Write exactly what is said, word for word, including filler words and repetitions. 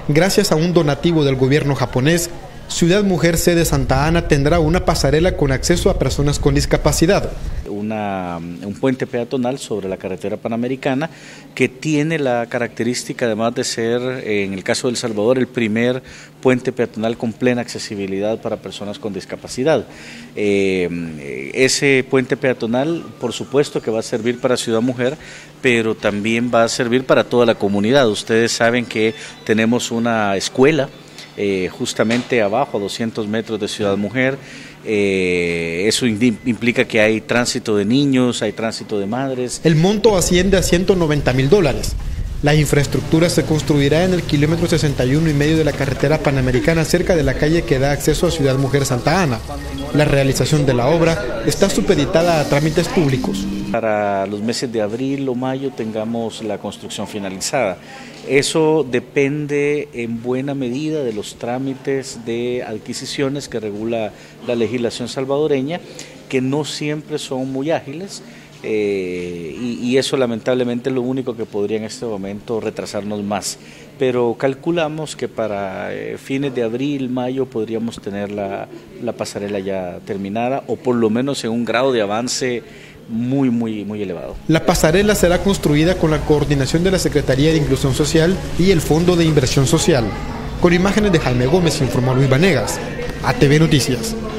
Gracias a un donativo del gobierno japonés, Ciudad Mujer Sede Santa Ana tendrá una pasarela con acceso a personas con discapacidad. Una, un puente peatonal sobre la carretera panamericana que tiene la característica además de ser, en el caso de El Salvador, el primer puente peatonal con plena accesibilidad para personas con discapacidad. Eh, ese puente peatonal, por supuesto que va a servir para Ciudad Mujer, pero también va a servir para toda la comunidad. Ustedes saben que tenemos una escuela Eh, justamente abajo, a doscientos metros de Ciudad Mujer. Eh, eso implica que hay tránsito de niños, hay tránsito de madres. El monto asciende a ciento noventa mil dólares. La infraestructura se construirá en el kilómetro sesenta y uno y medio de la carretera panamericana, cerca de la calle que da acceso a Ciudad Mujer Santa Ana. La realización de la obra está supeditada a trámites públicos. Para los meses de abril o mayo tengamos la construcción finalizada. Eso depende en buena medida de los trámites de adquisiciones que regula la legislación salvadoreña, que no siempre son muy ágiles. Eh, y, y eso lamentablemente es lo único que podría en este momento retrasarnos más, pero calculamos que para eh, fines de abril, mayo podríamos tener la, la pasarela ya terminada, o por lo menos en un grado de avance muy muy muy elevado. La pasarela será construida con la coordinación de la Secretaría de Inclusión Social y el Fondo de Inversión Social. Con imágenes de Jaime Gómez, informó Luis Vanegas, A T V Noticias.